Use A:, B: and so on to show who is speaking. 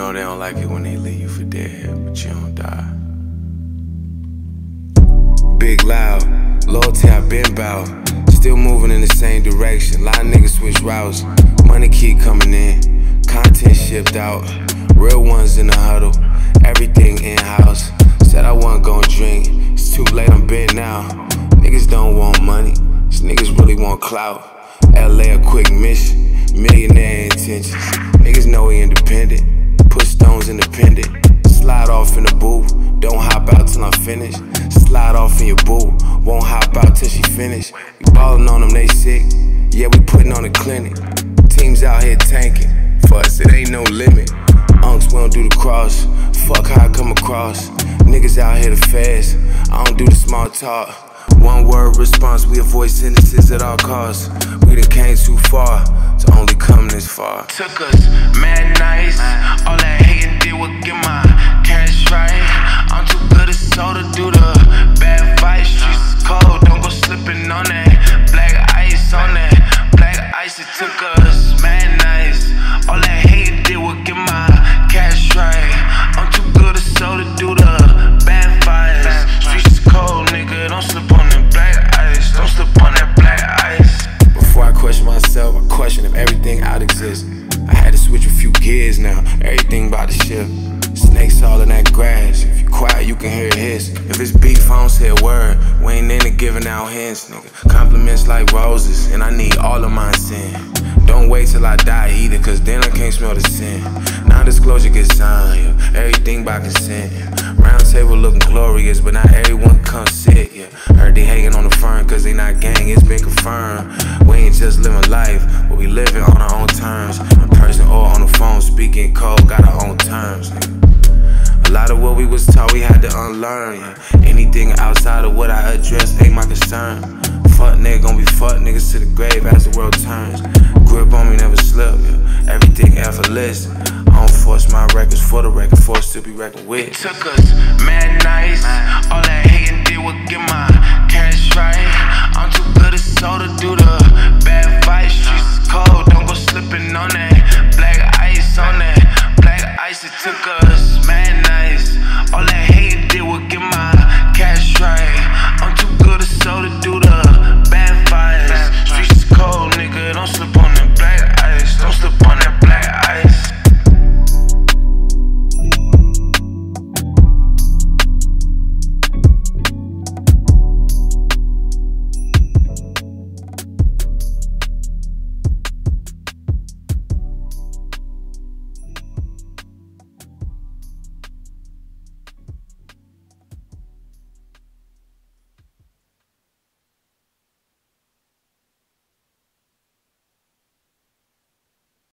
A: know they don't like it when they leave you for dead, but you don't die. Big loud, loyalty I been bout. Still moving in the same direction. Lot of niggas switch routes. Money keep coming in, content shipped out. Real ones in the huddle, everything in-house. Said I wasn't gon' drink, it's too late, I'm bent now. Niggas don't want money, these niggas really want clout. LA a quick mission, millionaire intentions. Niggas know we independent, put stones independent. Slide off in the booth, don't hop out till I'm finished. Slide off in your boo, won't hop out till she finished. We ballin' on them, they sick, yeah we putting on the clinic. Teams out here tanking, for us it ain't no limit. Unks, we don't do the cross, fuck how I come across. Niggas out here the fast, I don't do the small talk. One word response, we avoid sentences at all costs. We done came too far to only come this far.
B: Took us mad nice, all that hating did was get my cash right. I'm too good a soul to do the bad vibes. Streets is cold, don't go slipping on that black ice, on that black ice. It took us mad nice, all that hating did was get my cash right. I'm too good a soul to do the bad vibes. Streets is cold, nigga, don't slip on that black ice. Don't slip on that black ice.
A: Before I question myself, I question if everything out exists. I had to switch a few gears now, everything about to shift. Snakes all in that grass, if you quiet you can hear it hiss. If it's beef I don't say a word, we ain't into giving out hints, nigga. Compliments like roses, and I need all of mine sin. Don't wait till I die either, cause then I can't smell the sin. Non-disclosure gets signed, yeah. Everything by consent, yeah. Round table looking glorious, but not everyone come sit, yeah. Heard they hating on the firm cause they not gang, it's been confirmed. We ain't just living life, but we living on our own terms. In person or on the phone, speaking code, got our own terms, nigga. A lot of what we was taught we had to unlearn, yeah. Anything outside of what I address ain't my concern. Fuck nigga gon' be fuck niggas to the grave as the world turns. Grip on me never slip, yeah. Everything effortless. I don't force my records for the record, forced to be reckoned with.
B: It took us mad nice, all that hating did was get my